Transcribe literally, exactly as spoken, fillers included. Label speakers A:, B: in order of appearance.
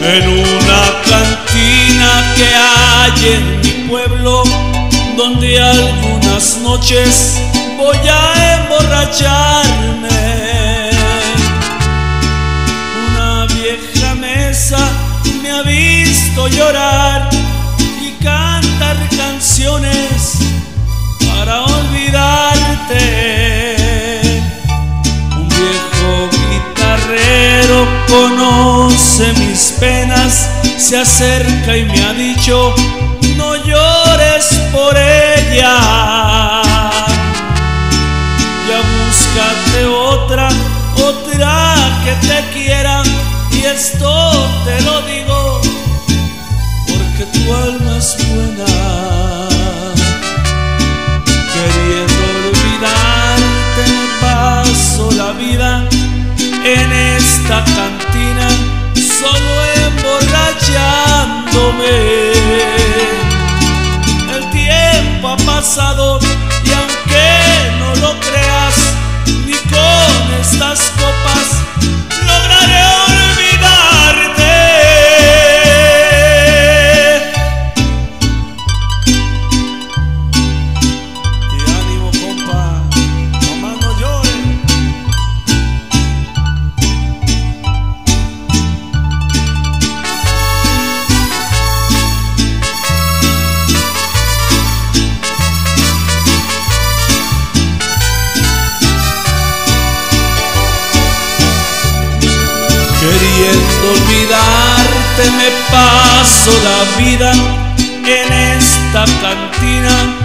A: en una cantina que hay en mi pueblo, donde algunas noches voy a emborracharme. Una vieja mesa me ha visto llorar y cantar canciones para olvidarte. Un viejo guitarrero conoce mis penas, se acerca y me ha dicho: no llores por ella, ya búscate otra, otra que te quiera. Y esto te lo digo porque tu alma es buena. Queriendo olvidarte me paso la vida en esta cantina, solo emborrachándome. El tiempo ha pasado y aunque no lo creas, ni con estas copas lograré olvidarte. Y ánimo, compa, nomás no llores. Queriendo olvidarte me paso la vida en esta cantina,